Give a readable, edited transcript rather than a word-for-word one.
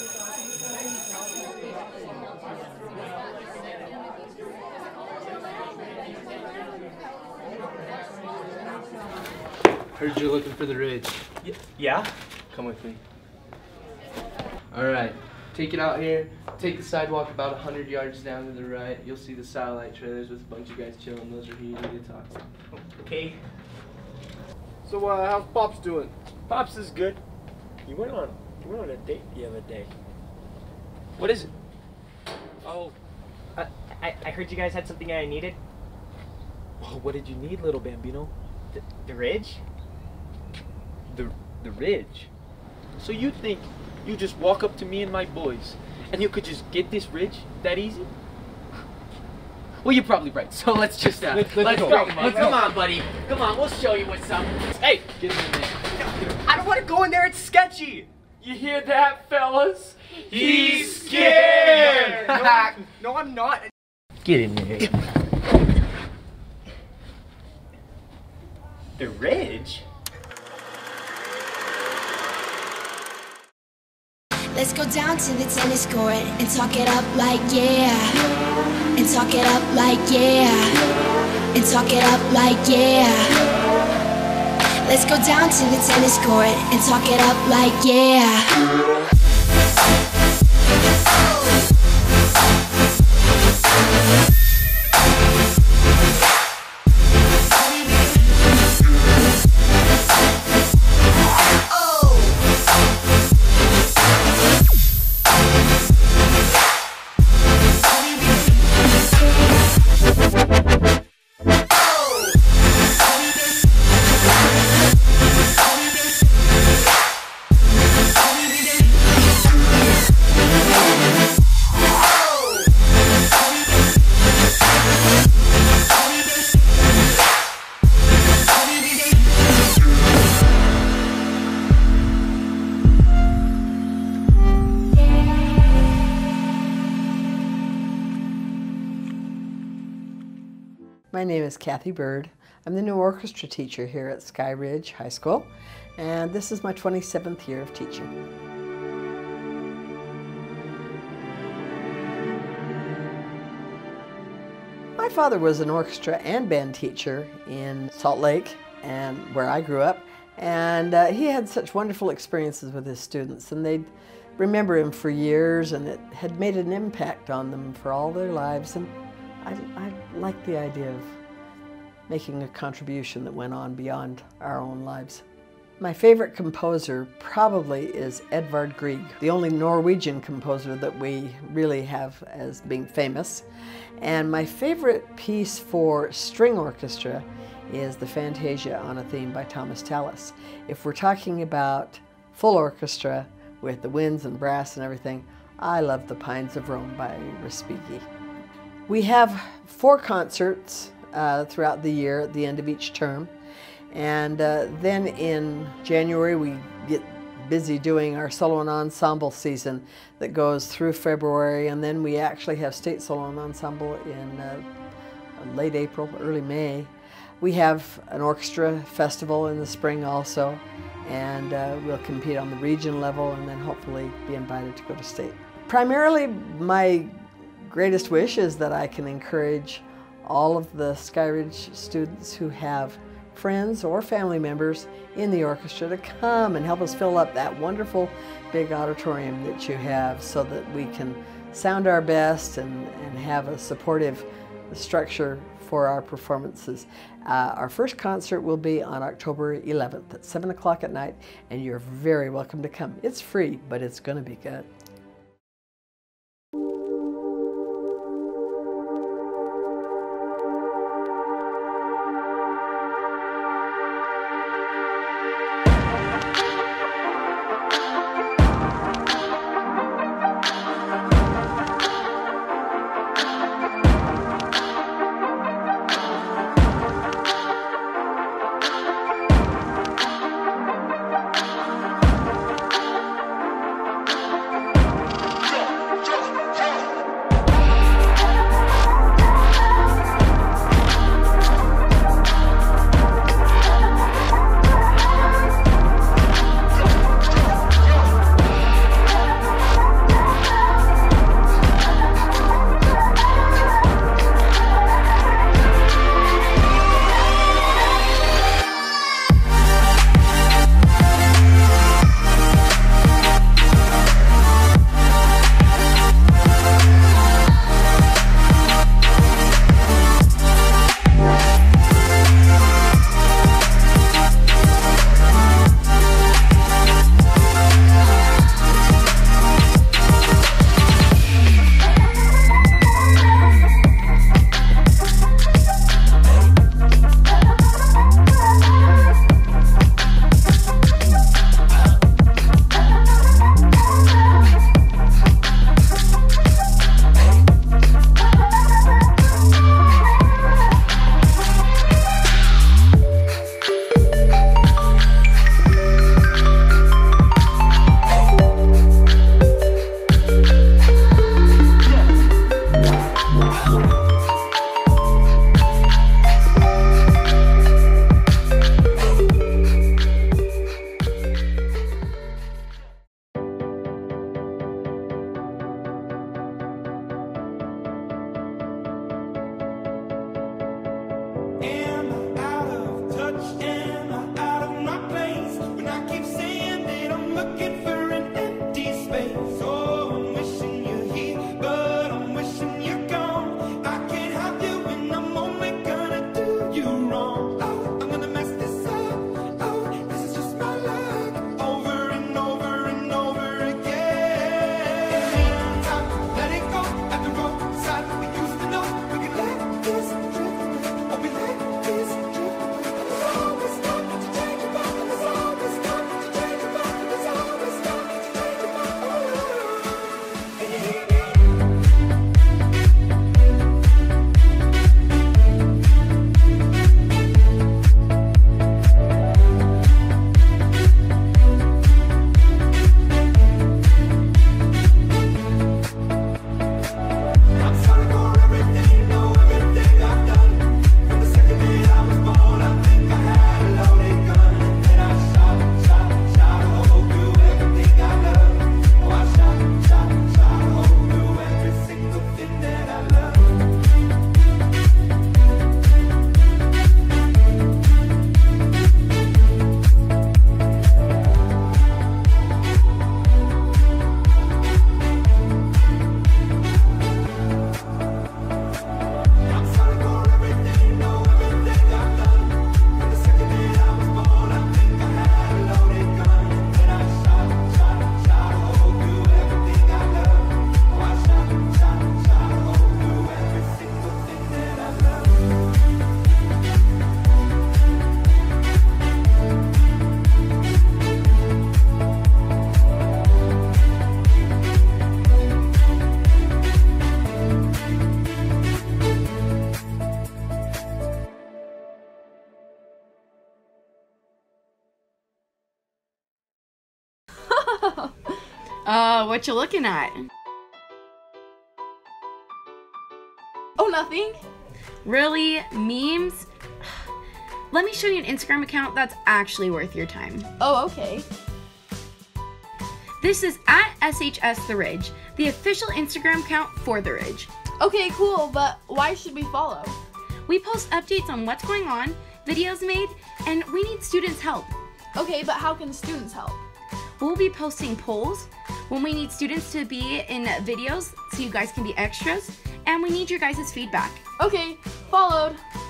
Heard you're looking for the ridge. Yeah? Come with me. Alright, take it out here. Take the sidewalk about 100 yards down to the right. You'll see the satellite trailers with a bunch of guys chilling. Those are who you need to talk to. Okay. So how's Pops doing? Pops is good. You went on a date the other day. What is it? Oh, I heard you guys had something I needed. Oh, what did you need, little Bambino? The ridge? The ridge? So you think you just walk up to me and my boys and you could just get this ridge that easy? Well, you're probably right. So let's just let's go. Come on, buddy. Come on, we'll show you what's up. Hey, get in there. I don't want to go in there. It's sketchy. You hear that, fellas? He's scared. No, I'm not. Get in there. The ridge? Let's go down to the tennis court and talk it up like yeah. And talk it up like yeah. And talk it up like yeah. Let's go down to the tennis court and talk it up like yeah. My name is Kathy Bird. I'm the new orchestra teacher here at Sky Ridge High School, and this is my 27th year of teaching. My father was an orchestra and band teacher in Salt Lake, and where I grew up, and he had such wonderful experiences with his students, and they'd remember him for years, and it had made an impact on them for all their lives. And I like the idea of making a contribution that went on beyond our own lives. My favorite composer probably is Edvard Grieg, the only Norwegian composer that we really have as being famous. And my favorite piece for string orchestra is the Fantasia on a Theme by Thomas Tallis. If we're talking about full orchestra with the winds and brass and everything, I love The Pines of Rome by Respighi. We have 4 concerts throughout the year at the end of each term, and then in January we get busy doing our solo and ensemble season that goes through February, and then we actually have state solo and ensemble in late April, early May. We have an orchestra festival in the spring also, and we'll compete on the region level and then hopefully be invited to go to state. Primarily, my greatest wish is that I can encourage all of the Sky Ridge students who have friends or family members in the orchestra to come and help us fill up that wonderful big auditorium that you have, so that we can sound our best and have a supportive structure for our performances. Our first concert will be on October 11th at 7 o'clock at night, and you're very welcome to come. It's free, but it's going to be good. What you looking at? Oh, nothing. Really? Memes? Let me show you an Instagram account that's actually worth your time. Oh, okay. This is at SHS The Ridge, the official Instagram account for The Ridge. Okay, cool, but why should we follow? We post updates on what's going on, videos made, and we need students' help. Okay, but how can students help? We'll be posting polls when we need students to be in videos so you guys can be extras, and we need your guys' feedback. Okay, followed.